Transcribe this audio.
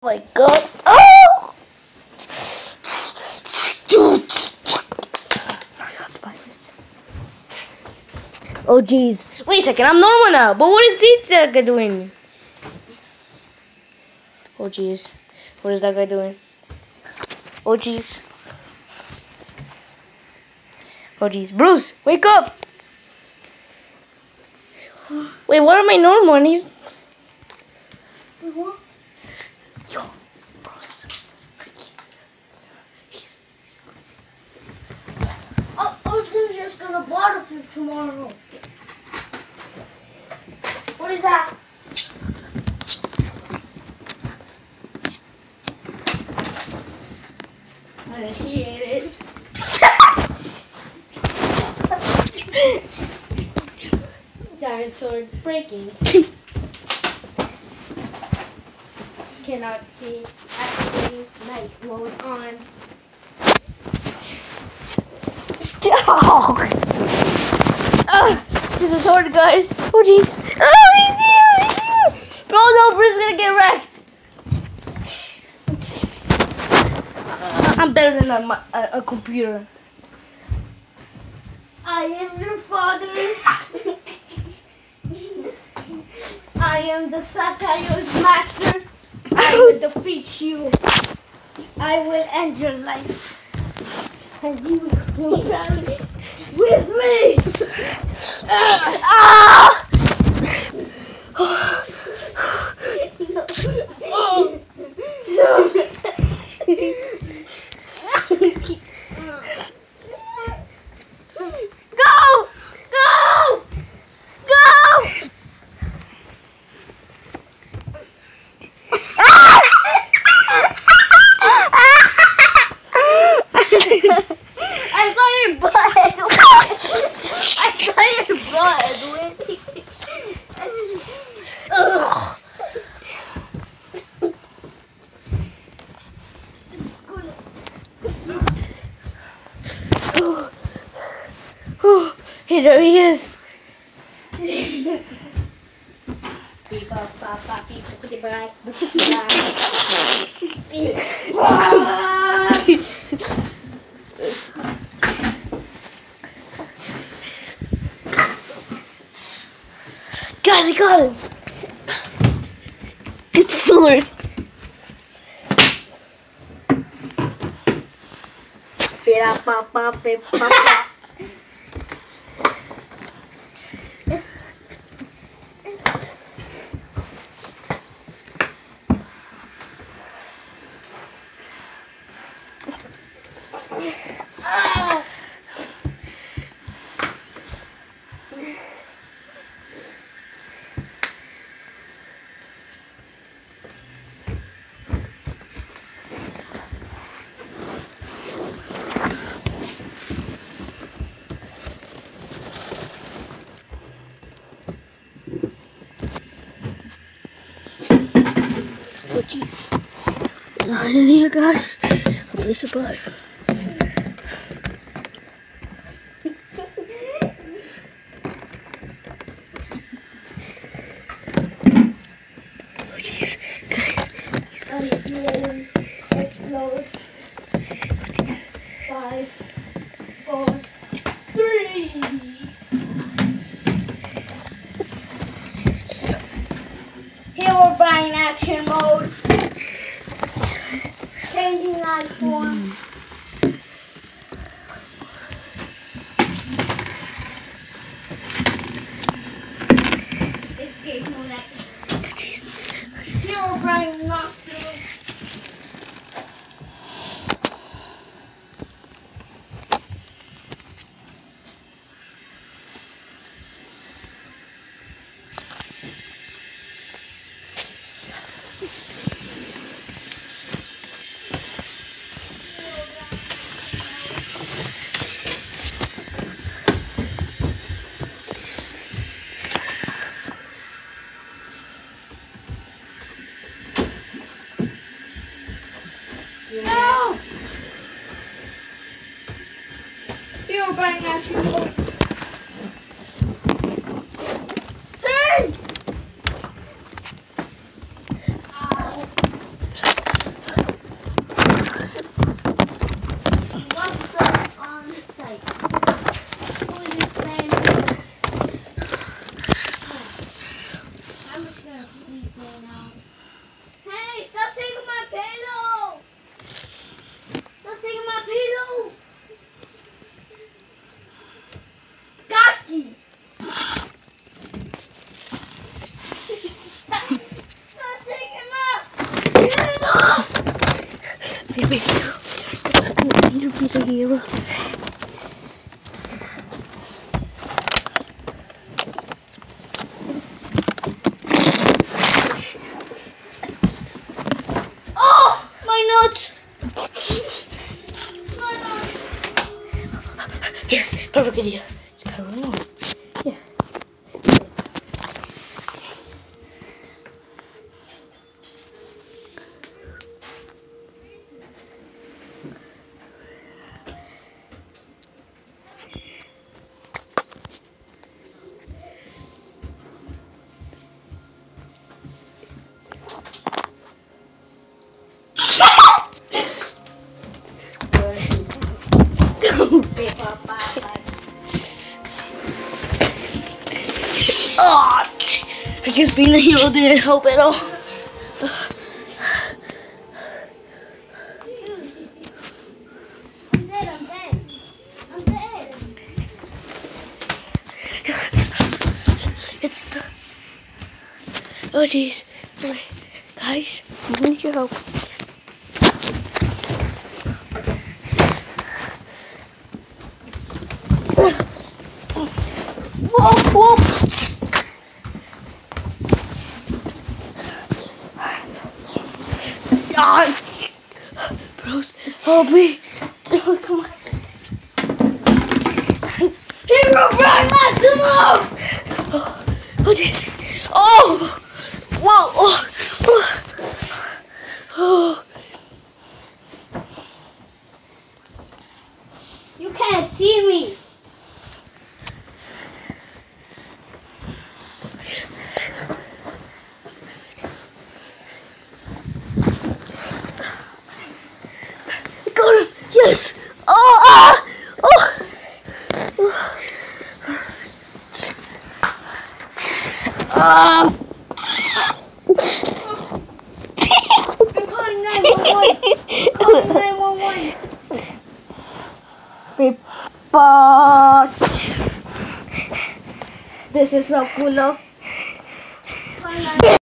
My God! Oh! Oh jeez. Wait a second, I'm normal now. But what is this guy doing? Oh jeez. What is that guy doing? Oh jeez. Oh jeez. Bruce, wake up! Wait, what am I normal? And he's... What? Yo, Bruce. I was just gonna bottle flip tomorrow. What is that? I didn't see it. Dinosaur breaking. Cannot see. Activating night mode on. This is hard, guys. Oh jeez. Oh, he's here. He's here. Bro, no, Bruce is gonna get wrecked. I'm better than a computer. I am your father. I am the Sakai's master. I will defeat you. I will end your life. And you will perish with me. Hey, there he is. Guys, I got him. Good sword. Oh jeez. Not in here, guys. Hope they survive. Oh jeez, guys. Explode. 5, 4, 3. Herobrine action mode. Changing life form. Escape mode. Herobrine knocked through. Be a hero. I need to be the hero. Oh, my nuts! Yes, perfect idea. It's kind of wrong. Yeah. Oh, I guess being a hero didn't help at all. I'm dead. I'm dead. It's the... Oh jeez. Okay. Guys, I need your help. Whoa, whoa. Bros, help me. Oh, come on. Hero Master Move! Oh, jeez. Oh! Whoa! Oh! You can't see me. Got him! Yes! Oh! Ah! Oh! Ah! I'm calling 911. Calling 911. But This is so cool.